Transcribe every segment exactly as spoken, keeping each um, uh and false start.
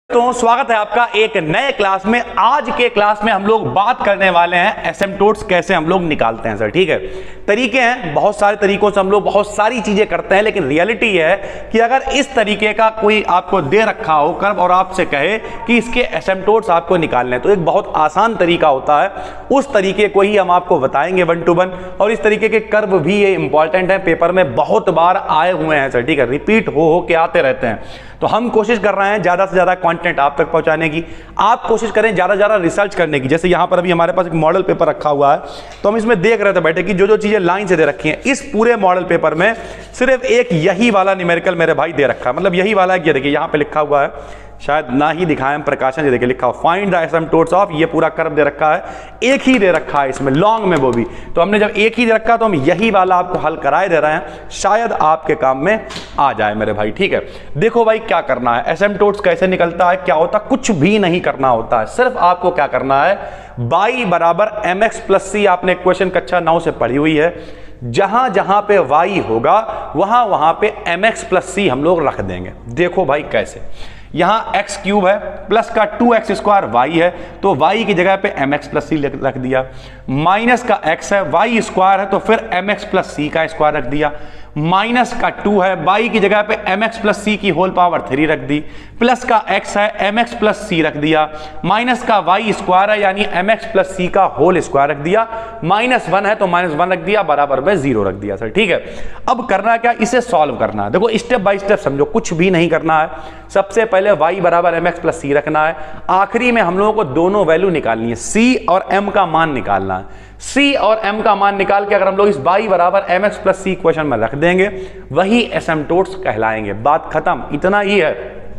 तो स्वागत है आपका एक नए क्लास में। आज के क्लास में हम लोग बात करने वाले हैं एसिम्पटोट्स कैसे हम लोग निकालते हैं। सर ठीक है, तरीके हैं, बहुत सारे तरीकों से हम लोग बहुत सारी चीजें करते हैं, लेकिन रियलिटी है कि अगर इस तरीके का कोई आपको दे रखा हो कर्व और आपसे कहे कि इसके एसिम्पटोट्स आपको निकालने हैं, तो एक बहुत आसान तरीका होता है, उस तरीके को ही हम आपको बताएंगे वन टू वन। और इस तरीके के कर्व भी ये इंपॉर्टेंट है, पेपर में बहुत बार आए हुए हैं। सर ठीक है, रिपीट हो हो के आते रहते हैं। तो हम कोशिश कर रहे हैं ज्यादा से ज्यादा कंटेंट आप तक पहुंचाने की, आप कोशिश करें ज्यादा से ज्यादा रिसर्च करने की। जैसे यहां पर अभी हमारे पास एक मॉडल पेपर रखा हुआ है, तो हम इसमें देख रहे थे बैठे कि जो जो चीजें लाइन से दे रखी हैं, इस पूरे मॉडल पेपर में सिर्फ एक यही वाला न्यूमेरिकल मेरे भाई दे रखा है। मतलब यही वाला, ये देखिए यहां पे लिखा हुआ है, शायद ना ही दिखाएं प्रकाशन, ये देखिए लिखा हुआ फाइंड द एसिम्पटोट्स ऑफ, ये पूरा कर्व दे रखा है, एक ही दे रखा है इसमें लॉन्ग में वो भी। तो हमने जब एक ही दे रखा तो हम यही वाला आपको हल कराए दे रहे हैं, शायद आपके काम में आ जाए मेरे भाई। ठीक है, देखो भाई क्या करना है, एसिम्पटोट्स कैसे निकलता है, क्या होता है, कुछ भी नहीं करना होता है। सिर्फ आपको क्या करना है, बाई बराबर एम एक्स प्लस सी, आपने क्वेश्चन कक्षा नौ से पढ़ी हुई है, जहां जहां पे y होगा वहां वहां पे एम एक्स प्लस सी हम लोग रख देंगे। देखो भाई कैसे, यहां x क्यूब है प्लस का टू एक्स स्क्वायर y है, तो y की जगह पे एम एक्स प्लस सी रख दिया। माइनस का x है, y स्क्वायर है, तो फिर एम एक्स प्लस सी का स्क्वायर रख दिया। माइनस का टू है, y की जगह पे एम एक्स प्लस सी की होल पावर थ्री रख दी। प्लस का x है, एम एक्स प्लस सी रख दिया। माइनस का y स्क्वायर है, यानी एम एक्स प्लस सी का होल स्क्वायर रख दिया। माइनस वन है तो माइनस वन रख दिया, बराबर में जीरो रख दिया। सर ठीक है, अब करना क्या, इसे सॉल्व करना है। देखो स्टेप बाय स्टेप समझो, कुछ भी नहीं करना है। सबसे पहले y बराबर एम एक्स प्लस सी रखना है, आखिरी में हम लोगों को दोनों वैल्यू निकालनी है, c और m का मान निकालना है। c और m का मान निकाल के अगर हम लोग इस y बराबर M x plus c equation में रख देंगे, वही एसिम्पटोट्स कहलाएंगे। बात खत्म, इतना ही है।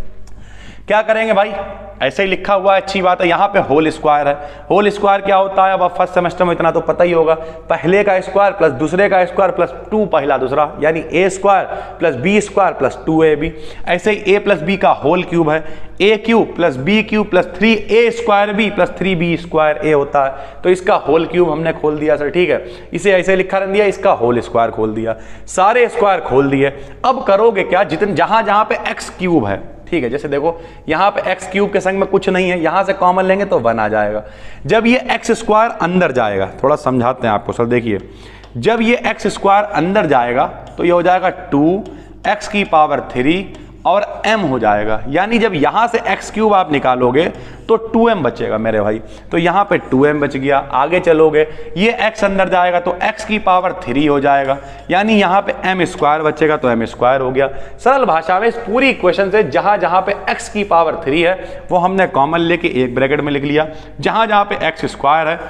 क्या करेंगे भाई, ऐसे ही लिखा हुआ है, अच्छी बात है। यहां पे होल स्क्वायर है, होल स्क्वायर क्या होता है, अब फर्स्ट सेमेस्टर में इतना तो पता ही होगा, पहले का स्क्वायर प्लस दूसरे का स्क्वायर प्लस टू पहला दूसरा, यानी a square plus b square plus two a b. ऐसे ही ए प्लस बी का होल क्यूब है, a cube plus b cube plus three a square b plus three b square a होता है, तो इसका होल क्यूब हमने खोल दिया। सर ठीक है, इसे ऐसे लिखा रख दिया, इसका होल स्क्वायर खोल दिया, सारे स्क्वायर खोल दिए। अब करोगे क्या, जितने जहां जहां पे एक्स क्यूब है, ठीक है, जैसे देखो यहां पे एक्स क्यूब के संग में कुछ नहीं है, यहां से कॉमन लेंगे तो वन आ जाएगा। जब ये एक्स स्क्वायर अंदर जाएगा, थोड़ा समझाते हैं आपको सर, देखिए जब ये एक्स स्क्वायर अंदर जाएगा तो ये हो जाएगा टू एक्स की पावर थ्री और m हो जाएगा, यानी जब यहां से x क्यूब आप निकालोगे तो टू एम बचेगा मेरे भाई, तो यहां पे टू एम बच गया। आगे चलोगे, ये x अंदर जाएगा तो x की पावर थ्री हो जाएगा, यानी यहां पे m स्क्वायर बचेगा, तो m स्क्वायर हो गया। सरल भाषा में इस पूरी इक्वेशन से जहां जहां पे x की पावर थ्री है वो हमने कॉमन लेके एक ब्रैकेट में लिख लिया, जहां जहां पे x स्क्वायर है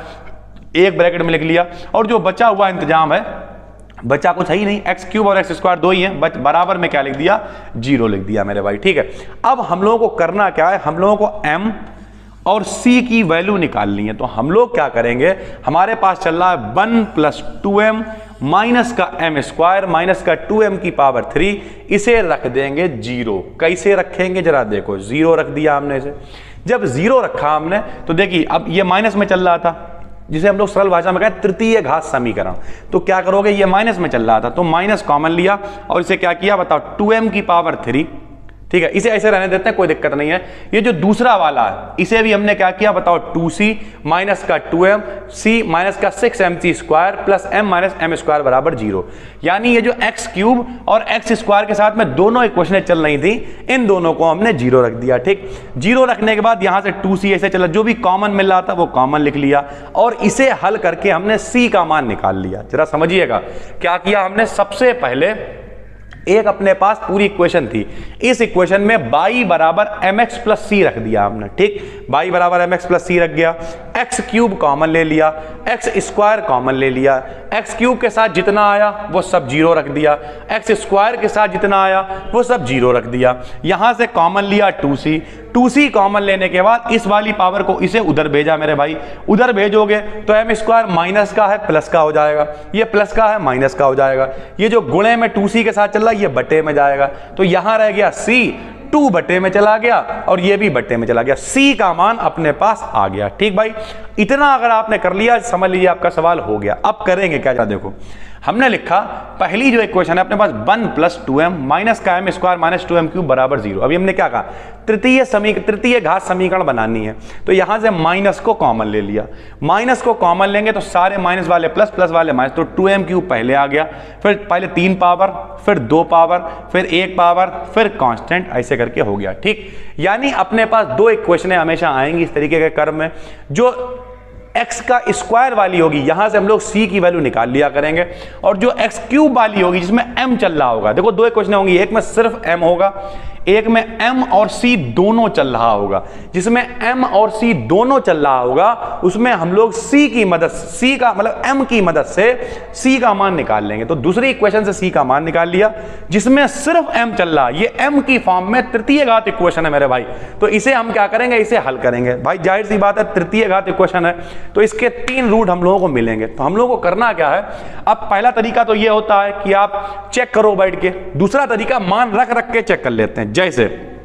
एक ब्रैकेट में लिख लिया, और जो बचा हुआ इंतजाम है, बचा कुछ है ही नहीं, एक्स क्यूब और एक्स स्क्वायर दो ही हैं, बराबर में क्या लिख दिया, जीरो लिख दिया मेरे भाई। ठीक है, अब हम लोगों को करना क्या है, हम लोगों को m और c की वैल्यू निकालनी है। तो हम लोग क्या करेंगे, हमारे पास चल रहा है one plus two m minus का m स्क्वायर माइनस का टू एम की पावर थ्री, इसे रख देंगे जीरो। कैसे रखेंगे जरा देखो, जीरो रख दिया हमने इसे। जब जीरो रखा हमने तो देखिए अब ये माइनस में चल रहा था, जिसे हम लोग सरल भाषा में कहते तृतीय घात समीकरण। तो क्या करोगे, ये माइनस में चल रहा था तो माइनस कॉमन लिया और इसे क्या किया बताओ, टू एम की पावर थ्री। ठीक है, इसे ऐसे रहने देते हैं, कोई दिक्कत नहीं है। ये जो दूसरा वाला है, इसे भी हमने क्या किया बताओ, टू सी माइनस का टू एम सी माइनस का six m c square plus m minus m square बराबर जीरो। यानी ये जो एक्स क्यूब और एक्स स्क्वायर के साथ में दोनों इक्वेशनें चल रही थी, इन दोनों को हमने जीरो रख दिया। ठीक, जीरो रखने के बाद यहां से टू सी ऐसे चला, जो भी कॉमन मिल रहा था वो कॉमन लिख लिया, और इसे हल करके हमने सी का मान निकाल लिया। जरा समझिएगा क्या किया हमने, सबसे पहले एक अपने पास पूरी इक्वेशन थी, इस इक्वेशन में y बराबर एम एक्स प्लस सी रख दिया हमने। ठीक, y बराबर एम एक्स प्लस सी रख गया, एक्स क्यूब कॉमन ले लिया, एक्स स्क्वायर कॉमन ले लिया, एक्स क्यूब के साथ जितना आया वो सब जीरो रख दिया, एक्स स्क्वायर के साथ जितना आया वो सब जीरो रख दिया। यहां से कॉमन लिया two c, two c common लेने के बाद इस वाली पावर को इसे उधर भेजा मेरे भाई, उधर भेजोगे तो एम स्क्वायर माइनस का है प्लस का हो जाएगा, ये प्लस का है माइनस का हो जाएगा, ये जो गुणे में टू सी के साथ चल रहा है ये बटे में जाएगा, तो यहां रह गया c, टू बटे में चला गया और ये भी बटे में चला गया, c का मान अपने पास आ गया। ठीक भाई, इतना अगर आपने कर लिया समझ लीजिए आपका सवाल हो गया। अब करेंगे क्या, देखो हमने लिखा पहली जो इक्वेशन है अपने पास one plus two m minus का m square minus two m cube बराबर जीरो। अभी हमने क्या कहा, तृतीय समीकरण तृतीय घात समीकरण बनानी है, तो यहां से माइनस को कॉमन ले लिया, माइनस को कॉमन लेंगे तो सारे माइनस वाले प्लस, प्लस वाले माइनस, तो टू एम क्यूब पहले आ गया, फिर पहले तीन पावर, फिर दो पावर, फिर एक पावर, फिर कांस्टेंट, ऐसे करके हो गया। ठीक, यानी अपने पास दो इक्वेशनें हमेशा आएंगी इस तरीके के क्रम में, जो x का स्क्वायर वाली होगी, यहां से हम लोग c की वैल्यू निकाल लिया करेंगे, और जो x क्यूब वाली होगी जिसमें m चल रहा होगा, देखो दो इक्वेशन होंगी, एक में सिर्फ m होगा, एक में m और c दोनों चल रहा होगा, जिसमें m और c दोनों चल रहा होगा उसमें हम लोग c की मदद c का मतलब m की मदद से c का मान निकाल लेंगे। तो दूसरी इक्वेशन से c का मान निकाल लिया, जिसमें सिर्फ m चल रहा, ये m की फॉर्म में तृतीय घात इक्वेशन है मेरे भाई, तो इसे हम क्या करेंगे, इसे हल करेंगे। भाई जाहिर सी बात है तृतीय घात इक्वेशन है तो इसके तीन रूट हम लोगों को मिलेंगे, तो हम लोगों को करना क्या है, अब पहला तरीका तो ये होता है कि आप चेक करो बैठ के, दूसरा तरीका मान रख रख के चेक कर लेते हैं। जैसे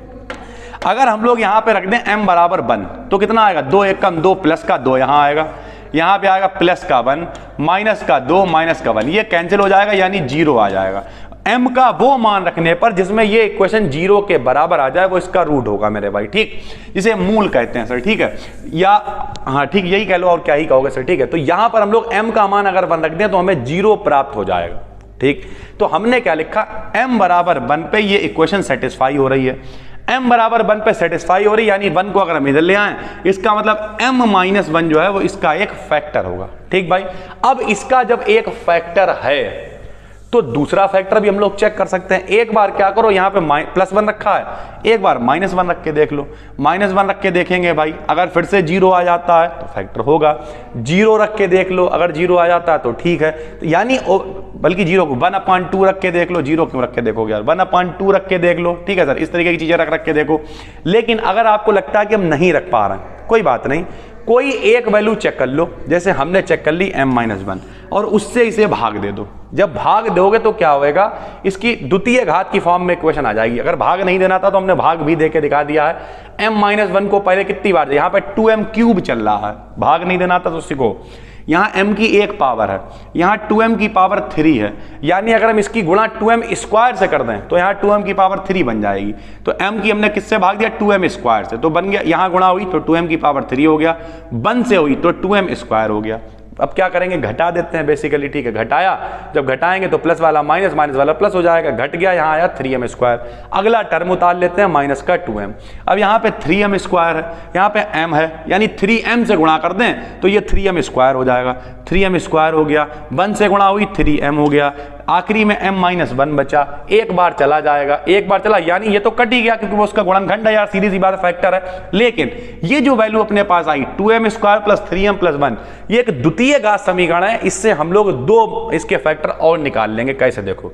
अगर हम लोग यहां पे रख दें m बराबर वन, तो कितना आएगा, दो एक कम दो प्लस का दो यहां आएगा, यहां पे आएगा प्लस का वन, माइनस का दो, माइनस का वन, ये कैंसिल हो जाएगा यानी जीरो आ जाएगा। m का वो मान रखने पर जिसमें ये इक्वेशन जीरो के बराबर आ जाए वो इसका रूट होगा मेरे भाई। ठीक, जिसे मूल कहते हैं सर। ठीक है, या हाँ ठीक यही कह लो, और क्या ही कहोगे सर। ठीक है, तो यहां पर हम लोग m का मान अगर वन रख दें तो हमें जीरो प्राप्त हो जाएगा। ठीक, तो हमने क्या लिखा, m बराबर वन पे ये इक्वेशन सेटिस्फाई हो रही है, m बराबर वन पे सेटिस्फाई हो रही है, यानी वन को अगर हम इधर ले आए इसका मतलब m माइनस वन जो है वो इसका एक फैक्टर होगा। ठीक भाई, अब इसका जब एक फैक्टर है तो दूसरा फैक्टर भी हम लोग चेक कर सकते हैं। एक बार क्या करो, यहाँ पे प्लस वन रखा है, एक बार माइनस वन रख के देख लो, माइनस वन रख के देखेंगे भाई, अगर फिर से जीरो आ जाता है तो फैक्टर होगा, जीरो रख के देख लो, अगर जीरो आ जाता है तो ठीक है, तो यानी बल्कि जीरो को वन अपॉइंट टू रख के देख लो, जीरो क्यों रख के देखोगे यार, वन अपॉइंट टू रख के देख लो। ठीक है सर, इस तरीके की चीजें रख रख के देखो। लेकिन अगर आपको लगता है कि हम नहीं रख पा रहे हैं, कोई बात नहीं, कोई एक वैल्यू चेक कर लो, जैसे हमने चेक कर ली m माइनस वन, और उससे इसे भाग दे दो। जब भाग दोगे तो क्या होएगा, इसकी द्वितीय घात की फॉर्म में इक्वेशन आ जाएगी। अगर भाग नहीं देना था तो हमने भाग भी देके दिखा दिया है। m माइनस वन को पहले कितनी बार, यहाँ पे टू एम क्यूब चल रहा है, भाग नहीं देना था तो सीखो, यहाँ m की एक पावर है, यहाँ टू एम की पावर थ्री है, यानी अगर हम इसकी गुणा टू एम स्क्वायर से कर दें तो यहाँ टू एम की पावर थ्री बन जाएगी। तो m की हमने किससे भाग दिया, टू एम स्क्वायर से, तो बन गया, यहाँ गुणा हुई तो टू एम की पावर थ्री हो गया, वन से हुई तो टू एम स्क्वायर हो गया। अब क्या करेंगे, घटा देते हैं बेसिकली। ठीक है, घटाया, जब घटाएंगे तो प्लस वाला माइनस, माइनस वाला प्लस हो जाएगा, घट गया, यहाँ आया थ्री एम स्क्वायर। अगला टर्म उतार लेते हैं माइनस का टू एम। अब यहाँ पे थ्री एम स्क्वायर है, यहाँ पे m है, यानी थ्री एम से गुणा कर दें तो ये थ्री एम स्क्वायर हो जाएगा, थ्री एम स्क्वायर हो गया, वन से गुणा हुई थ्री एम हो गया, आखिरी में m माइनस वन बचा, एक बार चला जाएगा, एक बार चला, यानी ये तो कट ही गया क्योंकि वो उसका गुणनखंड है यार, सीधी सी बात फैक्टर है। लेकिन ये जो वैल्यू अपने पास आई two m square plus three m plus one, ये एक द्वितीय घात समीकरण है, इससे हम लोग दो इसके फैक्टर और निकाल लेंगे। कैसे, देखो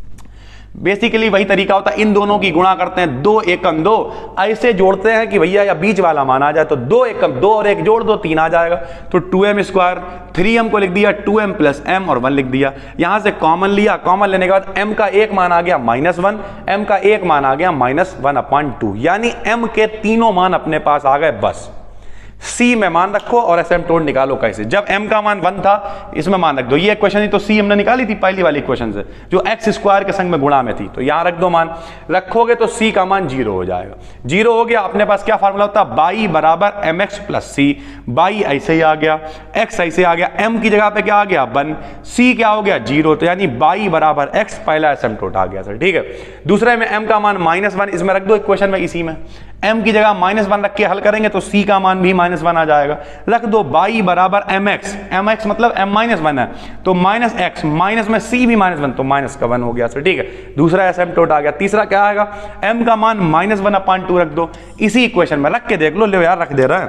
बेसिकली वही तरीका होता है, इन दोनों की गुणा करते हैं, दो एकम दो, ऐसे जोड़ते हैं कि भैया या बीच वाला मान आ जाए, तो दो एकम दो और एक जोड़ दो, तीन आ जाएगा। तो two m square, three m को लिख दिया टू एम प्लस एम और वन लिख दिया, यहां से कॉमन लिया, कॉमन लेने के बाद m का एक मान आ गया माइनस वन, m का एक मान आ गया माइनस वन अपॉइंट टू, यानी m के तीनों मान अपने पास आ गए। बस c में मान रखो और एसिम्प्टोट निकालो। कैसे, जब m का मान वन था इसमें मान रख दो, ये इक्वेशन ही तो c हमने निकाली थी पहली वाली इक्वेशन से जो x स्क्वायर के संग में गुणा में थी, तो यहां रख दो मान, रखोगे तो c का मान जीरो हो जाएगा। जीरो हो गया, अपने पास क्या फार्मूला होता है, बाई बराबर M x plus c, y ऐसे ही आ गया, x ऐसे आ गया, m की जगह पे क्या आ गया वन, c क्या हो गया जीरो, तो यानी बाई बराबर x, पहला एसिम्प्टोट आ गया सर। ठीक है, दूसरे में m का मान माइनस वन, इसमें रख दो इक्वेशन में, इसी में m की जगह माइनस वन रख के हल करेंगे तो c का मान भी माइनस वन आ जाएगा। रख दो बाई बराबर एम एक्स, एम एक्स मतलब m माइनस वन है, तो माइनस एक्स, माइनस में c भी माइनस वन, तो माइनस का वन हो गया सर। ठीक है, दूसरा एसिम्प्टोट आ गया। तीसरा क्या आएगा, m का मान माइनस वन अपॉइंट टू रख दो, इसी इक्वेशन में रख के देख लो, ले यार रख दे रहा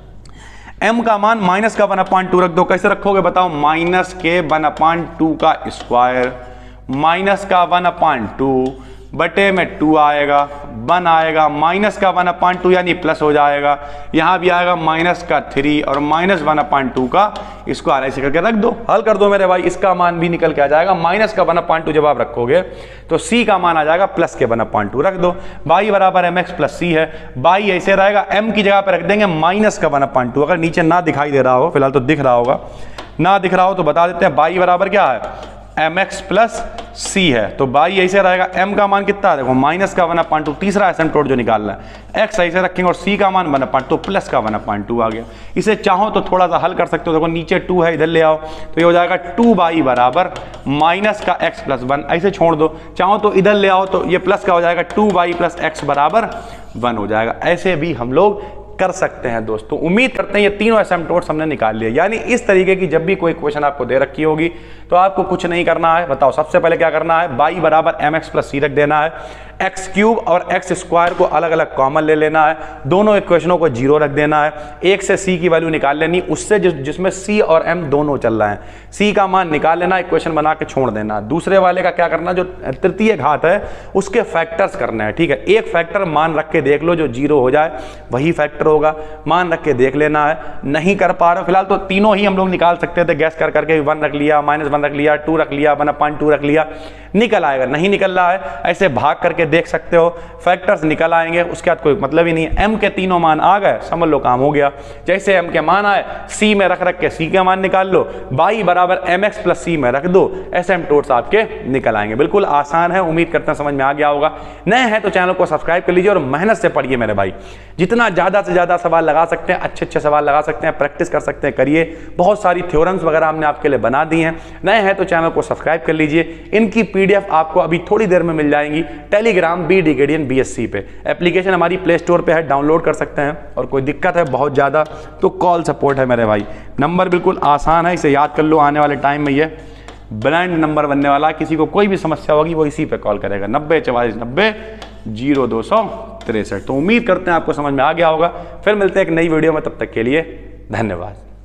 है, m का मान माइनस का वन अपॉइंट टू रख दो। कैसे रखोगे बताओ, माइनस के वन अपॉइंट टू का स्क्वायर, माइनस का वन अपॉइंट टू बटे में टू आएगा, वन आएगा, माइनस का वन अपॉइंट टू यानी प्लस हो जाएगा, यहाँ भी आएगा माइनस का थ्री और माइनस वन अपॉइंट टू का स्क्वायर, ऐसे करके रख दो, हल कर दो मेरे भाई, इसका मान भी निकल के आ जाएगा। माइनस का वन अपॉइंट टू जब आप रखोगे तो c का मान आ जाएगा प्लस के वन अपॉइंट टू, रख दो, बाई बराबर एम एक्स प्लस सी है, बाई ऐसे रहेगा, m की जगह पर रख देंगे माइनस का वन अपॉइंट टू। अगर नीचे ना दिखाई दे रहा हो, फिलहाल तो दिख रहा होगा, ना दिख रहा हो तो बता देते हैं, बाई बराबर क्या है एम एक्स प्लस सी है, तो बाई ऐसे रहेगा, m का मान कितना है देखो माइनस का वन अपॉइंट टू, तीसरा एसिम्प्टोट जो निकालना है, x ऐसे रखेंगे और c का मान वन अपॉइंट टू प्लस का वन अपॉइंट टू आ गया। इसे चाहो तो थोड़ा सा हल कर सकते हो, देखो नीचे टू है इधर ले आओ तो ये हो जाएगा टू बाई बराबर माइनस का x प्लस वन, ऐसे छोड़ दो, चाहो तो इधर ले आओ तो ये प्लस का हो जाएगा टू बाई प्लस एक्स बराबर वन हो जाएगा। ऐसे भी हम लोग कर सकते हैं दोस्तों। उम्मीद करते हैं ये तीनों एसिम्प्टोट्स हमने निकाल लिए। यानी इस तरीके की जब भी कोई क्वेश्चन आपको दे रखी होगी तो आपको कुछ नहीं करना है, बताओ सबसे पहले क्या करना है, बाई बराबर एम एक्स प्लस सी रख देना है, एक्स क्यूब और एक्स स्क्वायर को अलग अलग कॉमन ले लेना है, दोनों इक्वेशनों को जीरो रख देना है, एक से सी की वैल्यू निकाल लेनी, उससे जिस जिसमें सी और एम दोनों चल रहे हैं, सी का मान निकाल लेना, इक्वेशन बना के छोड़ देना। दूसरे वाले का क्या करना, जो तृतीय घात है उसके फैक्टर्स करने हैं, ठीक है। एक फैक्टर मान रख के देख लो, जो जीरो हो जाए वही फैक्टर होगा, मान रख के देख लेना है। नहीं कर पा रहे हो फिलहाल तो तीनों ही हम लोग निकाल सकते थे, गैस कर करके वन रख लिया, माइनस वन रख लिया, टू रख लिया, वन अपॉइंट टू रख लिया, निकल आएगा। नहीं निकल रहा है ऐसे भाग करके देख सकते हो, फैक्टर्स निकल आएंगे, उसके बाद कोई मतलब ही नहीं है। एम के तीनों मान आ गए, समझ लो काम हो गया। जैसे एम के मान आए सी में रख रख के सी के मान निकाल लो, बाई बराबर एम एक्स प्लस सी में रख दो, एसिम्प्टोट्स आपके निकल आएंगे। बिल्कुल आसान है, उम्मीद करते हैं समझ में आ गया होगा। नए हैं तो चैनल को सब्सक्राइब कर लीजिए और मेहनत से पढ़िए मेरे भाई, जितना ज्यादा से ज्यादा सवाल लगा सकते हैं, अच्छे अच्छे सवाल लगा सकते हैं, प्रैक्टिस कर सकते हैं, करिए। बहुत सारी थ्योरम्स वगैरह हमने आपके लिए बना दी हैं। नए हैं तो चैनल को सब्सक्राइब कर लीजिए। इनकी पीडीएफ आपको अभी थोड़ी देर में मिल जाएंगी टेलीग्राम बी डिगेडियन बीएससी पे। एप्लीकेशन हमारी प्ले स्टोर पे है, डाउनलोड कर सकते हैं। और कोई दिक्कत है बहुत ज़्यादा तो कॉल सपोर्ट है मेरे भाई। नंबर बिल्कुल आसान है, इसे याद कर लो, आने वाले टाइम में ये ब्रांड नंबर बनने वाला है। किसी को कोई भी समस्या होगी वो इसी पे कॉल करेगा, नब्बे चवालीस नब्बे जीरो दो सौ तिरसठ। तो उम्मीद करते हैं आपको समझ में आ गया होगा। फिर मिलते हैं एक नई वीडियो में, तब तक के लिए धन्यवाद।